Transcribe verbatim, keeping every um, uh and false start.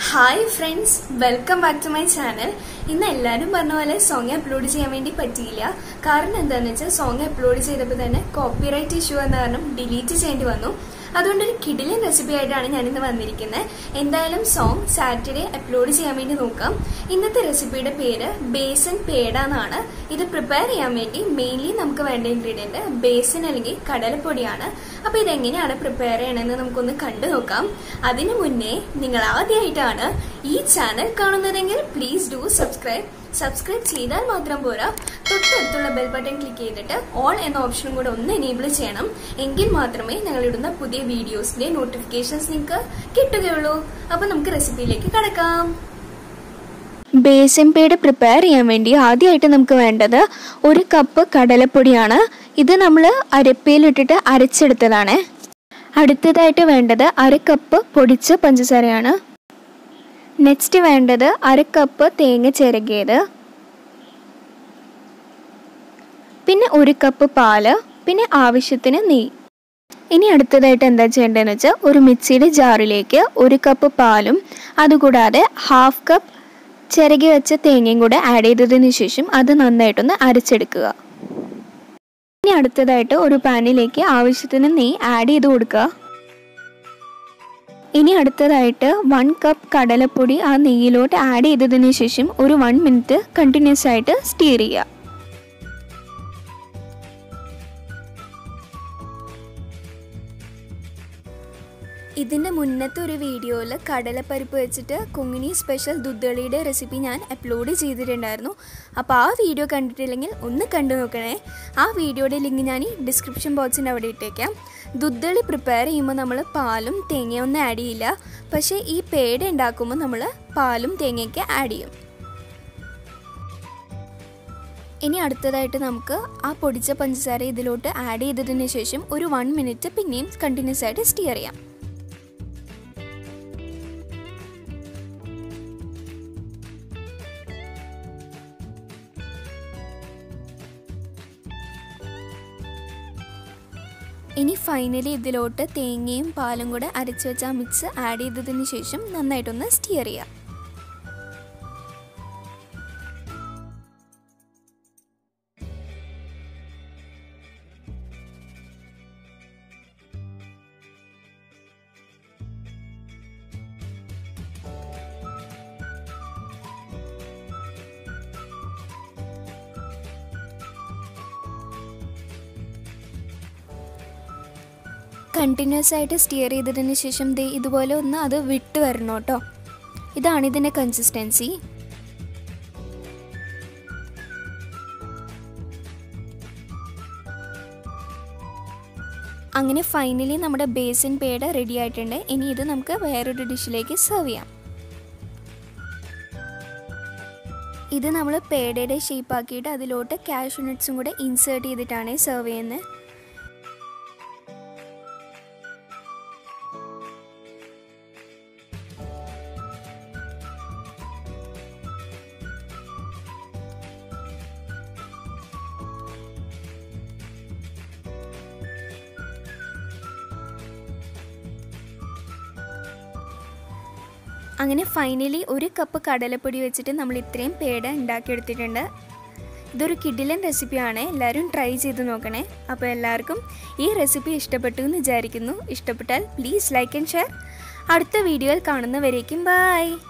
Hi friends, welcome back to my channel. ഇന്ന് എല്ലാവരും പറഞ്ഞ പോലെ സോങ് അപ്ലോഡ് ചെയ്യാൻ വേണ്ടി പറ്റിയില്ല. കാരണം എന്താണെന്ന് വെച്ചാൽ സോങ് അപ്ലോഡ് ചെയ്തപ്പോൾ തന്നെ കോപ്പിറൈറ്റ് ഇഷ്യൂ എന്ന കാരണം ഡിലീറ്റ് ചെയ്യേണ്ടി വന്നു. അതുകൊണ്ടൊരു കിടിലൻ റെസിപ്പി ആയിട്ടാണ് ഞാനിന്ന് വന്നിരിക്കുന്നത്. എന്തായാലും സോങ് സാറ്റർഡേ അപ്ലോഡ് ചെയ്യാൻ വേണ്ടി നോക്കാം. ഇന്നത്തെ റെസിപ്പിയുടെ പേര് ബേസൻ പേട എന്നാണ്. ഇത് പ്രിപ്പയർ ചെയ്യാൻ വേണ്ടി മെയിൻലി നമുക്ക് വേണ്ട ഇൻഗ്രീഡിയന്റ് ബേസൻ അല്ലെങ്കിൽ കടലപ്പൊടിയാണ്. അപ്പൊ ഇതെങ്ങനെയാണ് പ്രിപ്പയർ ചെയ്യണമെന്ന് നമുക്കൊന്ന് കണ്ടു നോക്കാം. അതിനു മുന്നേ നിങ്ങൾ ആദ്യമായിട്ടാണ് ഈ ചാനൽ കാണുന്നതെങ്കിൽ പ്ലീസ് ഡു സബ്സ്ക്രൈബ്. സബ്സ്ക്രൈബ് ചെയ്താൽ മാത്രം പോരാ, തൊട്ടടുത്തുള്ള ബെൽ ബട്ടൺ ക്ലിക്ക് ചെയ്തിട്ട് ഓൾ എന്ന ഓപ്ഷനും കൂടെ ഒന്ന് എനേബിൾ ചെയ്യണം. എങ്കിൽ മാത്രമേ ഞങ്ങളിടുന്ന പുതിയ വീഡിയോസിന്റെ നോട്ടിഫിക്കേഷൻസ് നിങ്ങൾക്ക് കിട്ടുകയുള്ളൂ. അപ്പൊ നമുക്ക് റെസിപ്പിയിലേക്ക് കടക്കാം. ബേസൻ പേട പ്രിപ്പയർ ചെയ്യാൻ വേണ്ടി ആദ്യമായിട്ട് നമുക്ക് വേണ്ടത് ഒരു കപ്പ് കടലപ്പൊടിയാണ്. ഇത് നമ്മൾ അരപ്പയിലിട്ടിട്ട് അരച്ചെടുത്തതാണ്. അടുത്തതായിട്ട് വേണ്ടത് അര കപ്പ് പൊടിച്ച പഞ്ചസാരയാണ്. നെക്സ്റ്റ് വേണ്ടത് അര കപ്പ് തേങ്ങ ചിരകിയത്, പിന്നെ ഒരു കപ്പ് പാല്, പിന്നെ ആവശ്യത്തിന് നെയ്യ്. ഇനി അടുത്തതായിട്ട് എന്താ ചെയ്യേണ്ടതെന്ന് വെച്ചാൽ ഒരു മിക്സിയുടെ ജാറിലേക്ക് ഒരു കപ്പ് പാലും അതുകൂടാതെ ഹാഫ് കപ്പ് ചിരകി വെച്ച തേങ്ങയും കൂടെ ആഡ് ചെയ്തതിന് ശേഷം അത് നന്നായിട്ടൊന്ന് അരച്ചെടുക്കുക. ഇനി അടുത്തതായിട്ട് ഒരു പാനിലേക്ക് ആവശ്യത്തിന് നെയ്യ് ആഡ് ചെയ്ത് കൊടുക്കുക. ഇനി അടുത്തതായിട്ട് വൺ കപ്പ് കടലപ്പൊടി ആ നെയ്യിലോട്ട് ആഡ് ചെയ്തതിന് ശേഷം ഒരു വൺ മിനിറ്റ് കണ്ടിന്യൂസ് ആയിട്ട് സ്റ്റീർ ചെയ്യുക. ഇതിൻ്റെ മുന്നത്തെ ഒരു വീഡിയോയിൽ കടലപ്പരിപ്പ് വെച്ചിട്ട് കുങ്ങിനി സ്പെഷ്യൽ ദുദ്ധളിയുടെ റെസിപ്പി ഞാൻ അപ്ലോഡ് ചെയ്തിട്ടുണ്ടായിരുന്നു. അപ്പോൾ ആ വീഡിയോ കണ്ടിട്ടില്ലെങ്കിൽ ഒന്ന് കണ്ടു നോക്കണേ. ആ വീഡിയോയുടെ ലിങ്ക് ഞാൻ ഈ ഡിസ്ക്രിപ്ഷൻ ബോക്സിൻ്റെ അവിടെ ഇട്ടേക്കാം. ദുദ്ധളി പ്രിപ്പയർ ചെയ്യുമ്പോൾ നമ്മൾ പാലും തേങ്ങയും ഒന്നും ആഡ് ചെയ്യില്ല. പക്ഷേ ഈ പേട ഉണ്ടാക്കുമ്പോൾ നമ്മൾ പാലും തേങ്ങയൊക്കെ ആഡ് ചെയ്യും. ഇനി അടുത്തതായിട്ട് നമുക്ക് ആ പൊടിച്ച പഞ്ചസാര ഇതിലോട്ട് ആഡ് ചെയ്തതിന് ശേഷം ഒരു വൺ മിനിറ്റ് പിന്നെയും കണ്ടിന്യൂസ് ആയിട്ട് സ്റ്റീർ ചെയ്യാം. ഇനി ഫൈനലി ഇതിലോട്ട് തേങ്ങയും പാലും കൂടെ അരച്ച് വെച്ച ആ മിക്സ് ആഡ് ചെയ്തതിന് ശേഷം നന്നായിട്ടൊന്ന് സ്റ്റീർ ചെയ്യാം. കണ്ടിന്യൂസ് ആയിട്ട് സ്റ്റീർ ചെയ്തതിന് ശേഷം ദേ ഇതുപോലെ ഒന്ന് അത് വിട്ട് വരണം കേട്ടോ. ഇതാണ് ഇതിൻ്റെ കൺസിസ്റ്റൻസി. അങ്ങനെ ഫൈനലി നമ്മുടെ ബേസൻ പേട റെഡി ആയിട്ടുണ്ട്. ഇനി ഇത് നമുക്ക് വേറൊരു ഡിഷിലേക്ക് സെർവ് ചെയ്യാം. ഇത് നമ്മൾ പേടയുടെ ഷേപ്പ് ആക്കിയിട്ട് അതിലോട്ട് കാഷ്യൂ നട്ട്സും കൂടെ ഇൻസേർട്ട് ചെയ്തിട്ടാണ് സെർവ് ചെയ്യുന്നത്. അങ്ങനെ ഫൈനലി ഒരു കപ്പ് കടലപ്പൊടി വെച്ചിട്ട് നമ്മൾ ഇത്രയും പേട ഉണ്ടാക്കിയെടുത്തിട്ടുണ്ട്. ഇതൊരു കിടിലൻ റെസിപ്പിയാണ്. എല്ലാവരും ട്രൈ ചെയ്ത് നോക്കണേ. അപ്പോൾ എല്ലാവർക്കും ഈ റെസിപ്പി ഇഷ്ടപ്പെട്ടു എന്ന് വിചാരിക്കുന്നു. ഇഷ്ടപ്പെട്ടാൽ പ്ലീസ് ലൈക്ക് ആൻഡ് ഷെയർ. അടുത്ത വീഡിയോയിൽ കാണുന്നവരേക്കും ബൈ.